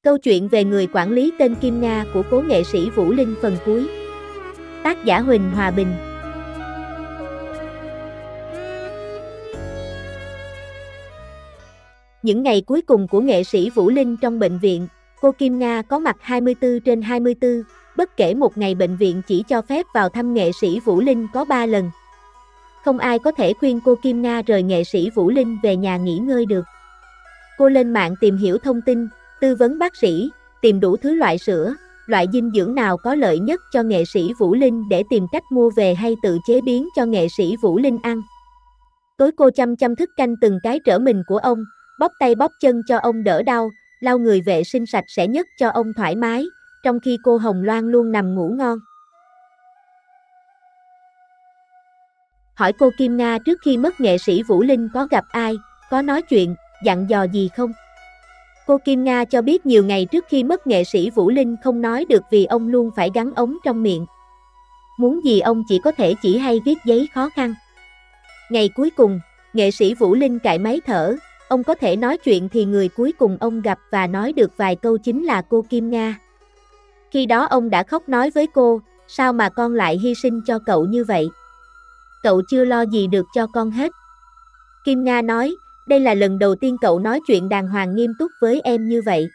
Câu chuyện về người quản lý tên Kim Nga của cố nghệ sĩ Vũ Linh phần cuối. Tác giả Huỳnh Hòa Bình. Những ngày cuối cùng của nghệ sĩ Vũ Linh trong bệnh viện, cô Kim Nga có mặt 24/24, bất kể một ngày bệnh viện chỉ cho phép vào thăm nghệ sĩ Vũ Linh có 3 lần. Không ai có thể khuyên cô Kim Nga rời nghệ sĩ Vũ Linh về nhà nghỉ ngơi được. Cô lên mạng tìm hiểu thông tin, tư vấn bác sĩ, tìm đủ thứ loại sữa, loại dinh dưỡng nào có lợi nhất cho nghệ sĩ Vũ Linh để tìm cách mua về hay tự chế biến cho nghệ sĩ Vũ Linh ăn. Tối cô chăm thức canh từng cái trở mình của ông, bóp tay bóp chân cho ông đỡ đau, lau người vệ sinh sạch sẽ nhất cho ông thoải mái, trong khi cô Hồng Loan luôn nằm ngủ ngon. Hỏi cô Kim Nga trước khi mất nghệ sĩ Vũ Linh có gặp ai, có nói chuyện, dặn dò gì không? Cô Kim Nga cho biết nhiều ngày trước khi mất nghệ sĩ Vũ Linh không nói được vì ông luôn phải gắn ống trong miệng. Muốn gì ông chỉ có thể chỉ hay viết giấy khó khăn. Ngày cuối cùng, nghệ sĩ Vũ Linh cài máy thở, ông có thể nói chuyện thì người cuối cùng ông gặp và nói được vài câu chính là cô Kim Nga. Khi đó ông đã khóc nói với cô, sao mà con lại hy sinh cho cậu như vậy? Cậu chưa lo gì được cho con hết. Kim Nga nói, đây là lần đầu tiên cậu nói chuyện đàng hoàng nghiêm túc với em như vậy.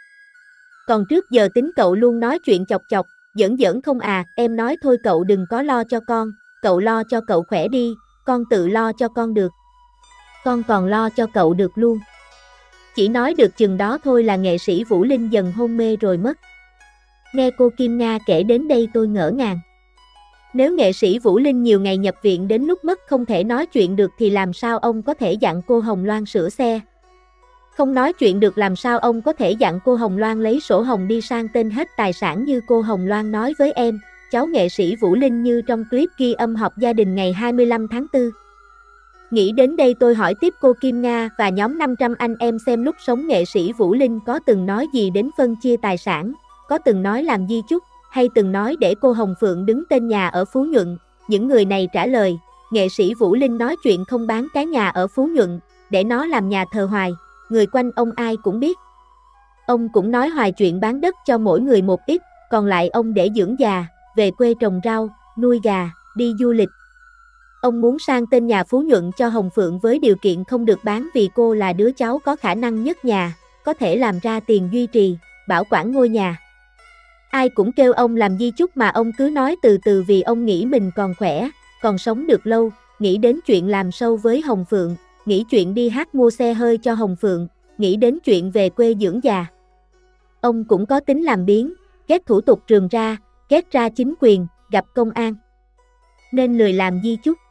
Còn trước giờ tính cậu luôn nói chuyện chọc chọc, giỡn không à, em nói thôi cậu đừng có lo cho con, cậu lo cho cậu khỏe đi, con tự lo cho con được. Con còn lo cho cậu được luôn. Chỉ nói được chừng đó thôi là nghệ sĩ Vũ Linh dần hôn mê rồi mất. Nghe cô Kim Nga kể đến đây tôi ngỡ ngàng. Nếu nghệ sĩ Vũ Linh nhiều ngày nhập viện đến lúc mất không thể nói chuyện được thì làm sao ông có thể dặn cô Hồng Loan sửa xe? Không nói chuyện được làm sao ông có thể dặn cô Hồng Loan lấy sổ hồng đi sang tên hết tài sản như cô Hồng Loan nói với em, cháu nghệ sĩ Vũ Linh như trong clip ghi âm họp gia đình ngày 25 tháng 4. Nghĩ đến đây tôi hỏi tiếp cô Kim Nga và nhóm 500 anh em xem lúc sống nghệ sĩ Vũ Linh có từng nói gì đến phân chia tài sản, có từng nói làm di chúc, hay từng nói để cô Hồng Phượng đứng tên nhà ở Phú Nhuận. Những người này trả lời, nghệ sĩ Vũ Linh nói chuyện không bán cái nhà ở Phú Nhuận, để nó làm nhà thờ hoài, người quanh ông ai cũng biết. Ông cũng nói hoài chuyện bán đất cho mỗi người một ít, còn lại ông để dưỡng già, về quê trồng rau, nuôi gà, đi du lịch. Ông muốn sang tên nhà Phú Nhuận cho Hồng Phượng với điều kiện không được bán vì cô là đứa cháu có khả năng nhất nhà, có thể làm ra tiền duy trì, bảo quản ngôi nhà. Ai cũng kêu ông làm di chúc mà ông cứ nói từ từ vì ông nghĩ mình còn khỏe, còn sống được lâu, nghĩ đến chuyện làm show với Hồng Phượng, nghĩ chuyện đi hát mua xe hơi cho Hồng Phượng, nghĩ đến chuyện về quê dưỡng già. Ông cũng có tính làm biếng, ghét thủ tục rườm ra, ghét ra chính quyền, gặp công an. Nên lười làm di chúc.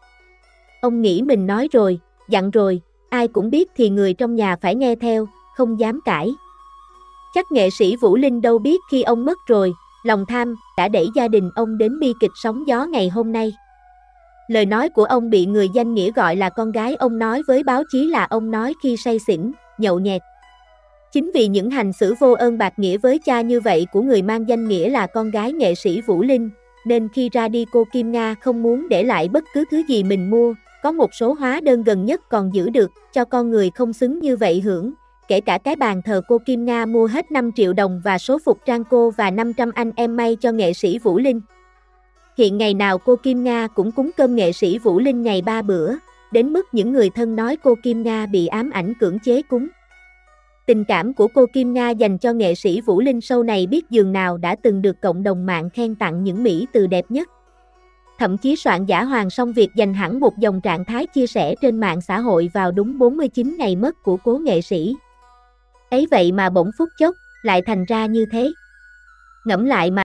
Ông nghĩ mình nói rồi, dặn rồi, ai cũng biết thì người trong nhà phải nghe theo, không dám cãi. Chắc nghệ sĩ Vũ Linh đâu biết khi ông mất rồi, lòng tham đã đẩy gia đình ông đến bi kịch sóng gió ngày hôm nay. Lời nói của ông bị người danh nghĩa gọi là con gái ông nói với báo chí là ông nói khi say xỉn, nhậu nhẹt. Chính vì những hành xử vô ơn bạc nghĩa với cha như vậy của người mang danh nghĩa là con gái nghệ sĩ Vũ Linh, nên khi ra đi cô Kim Nga không muốn để lại bất cứ thứ gì mình mua, có một số hóa đơn gần nhất còn giữ được, cho con người không xứng như vậy hưởng. Kể cả cái bàn thờ cô Kim Nga mua hết 5 triệu đồng và số phục trang cô và 500 anh em may cho nghệ sĩ Vũ Linh. Hiện ngày nào cô Kim Nga cũng cúng cơm nghệ sĩ Vũ Linh ngày 3 bữa, đến mức những người thân nói cô Kim Nga bị ám ảnh cưỡng chế cúng. Tình cảm của cô Kim Nga dành cho nghệ sĩ Vũ Linh sau này biết dường nào đã từng được cộng đồng mạng khen tặng những mỹ từ đẹp nhất. Thậm chí soạn giả Hoàng Song Việt dành hẳn một dòng trạng thái chia sẻ trên mạng xã hội vào đúng 49 ngày mất của cố nghệ sĩ. Ấy vậy mà bỗng phút chốc, lại thành ra như thế. Ngẫm lại mà